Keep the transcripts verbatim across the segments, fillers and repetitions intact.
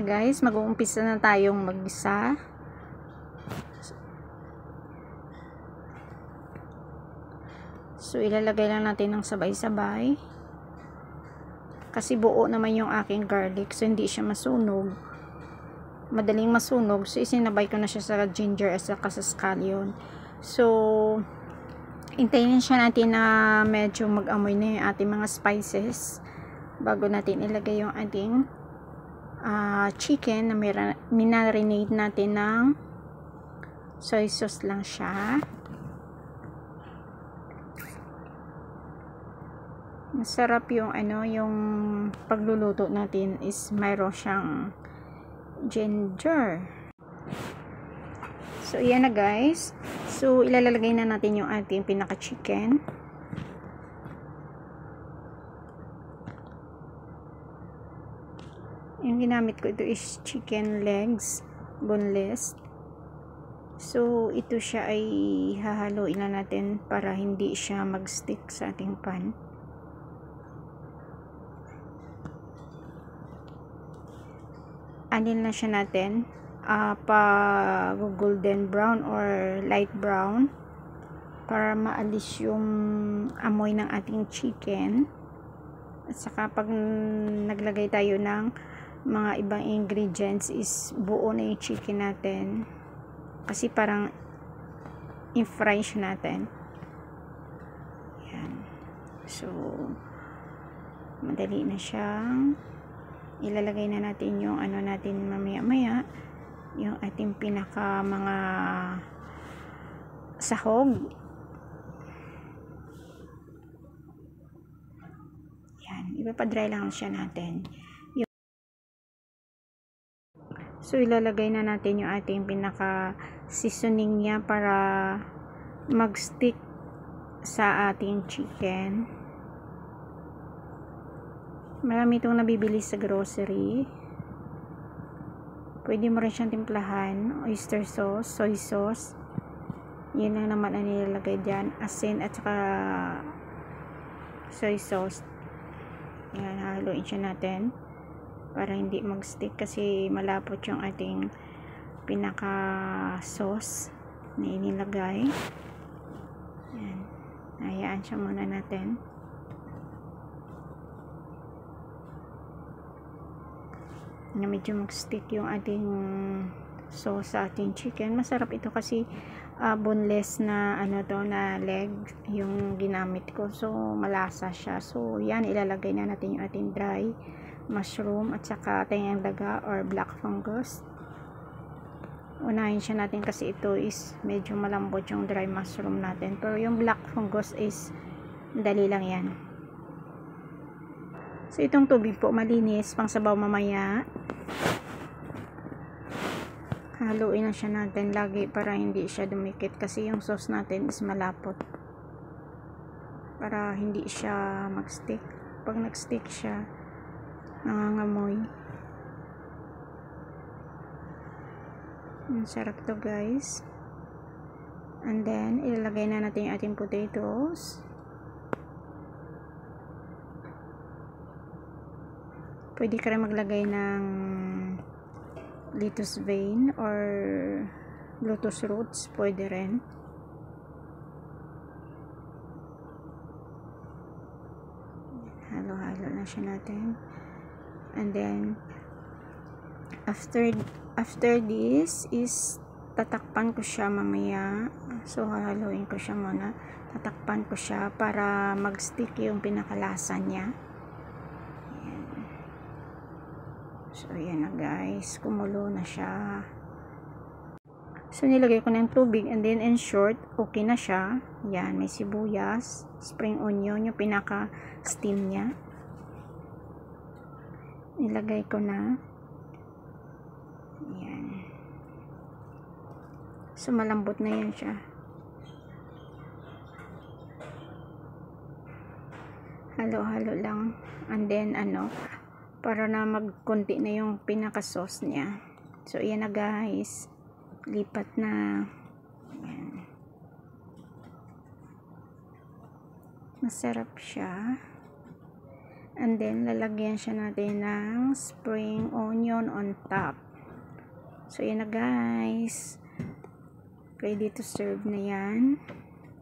guys, mag-uumpisa na tayong mag-isa. So ilalagay lang natin ng sabay-sabay. Kasi buo naman yung aking garlic, so hindi siya masunog. Madaling masunog, so isinabay ko na siya sa ginger at saka sa scallion. So hintayin siya natin na medyo mag-amoy na yung ating mga spices bago natin ilagay yung ating uh, chicken na minarinate natin ng soy sauce lang siya. Masarap yung ano, yung pagluluto natin is mayroon siyang ginger. So yan na guys. So ilalagay na natin yung ating pinaka chicken. Yung ginamit ko ito is chicken legs, boneless. So ito siya ay hahaluin na natin para hindi siya mag-stick sa ating pan. Anin na siya natin uh, pa golden brown or light brown para maalis yung amoy ng ating chicken. At saka pag naglagay tayo ng mga ibang ingredients is buo na yung chicken natin kasi parang i-fry siya natin. Yan. So madali na siyang ilalagay na natin yung ano natin mamaya maya, yung ating pinaka mga sahog. Yan, ipapadry lang siya natin. Yung so ilalagay na natin yung ating pinaka seasoning niya para mag-stick sa ating chicken. Marami itong nabibili sa grocery. Pwede mo rin siyang timplahan. Oyster sauce, soy sauce. Yan lang naman ang nilalagay dyan. Asin at saka soy sauce. Yan, haluin siya natin para hindi mag-stick kasi malapot yung ating pinaka sauce na inilagay. Yan. Hayaan siya muna natin. Na medyo mag-stick yung ating sauce sa ating chicken. Masarap ito kasi uh, boneless na ano to na leg yung ginamit ko, so malasa siya. So yan, ilalagay na natin yung ating dry mushroom at saka tayang daga or black fungus. Unahin siya natin kasi ito is medyo malambot yung dry mushroom natin, pero yung black fungus is dali lang yan. So itong tubig po malinis, pang sabaw mamaya. Haluin na siya natin lagi para hindi siya dumikit kasi yung sauce natin is malapot. Para hindi siya mag-stick. Pag nag-stick siya, nangangamoy. Ang sarap to guys. And then ilalagay na natin yung ating potatoes. Pwede ka rin maglagay ng lettuce vein or lotus roots, pwede rin. Halo-halo na siya natin. And then after after this is tatakpan ko siya mamaya. So hahaluin ko siya muna. Tatakpan ko siya para mag-stick yung pinakalasa niya. So yan na guys, kumulo na siya. So nilagay ko ng tubig and then in short, okay na siya. Yan, may sibuyas, spring onion, yung pinaka steam niya. Nilagay ko na. Yan. So malambot na yan siya. Halo-halo lang. And then ano, para na magkunti na yung pinaka sauce niya. So yan na guys, lipat na. Yan. Masarap siya. And then, lalagyan siya natin ng spring onion on top. So, yan na guys. Ready to serve na yan.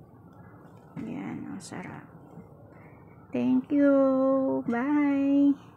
Yan, ang sarap. Thank you. Bye.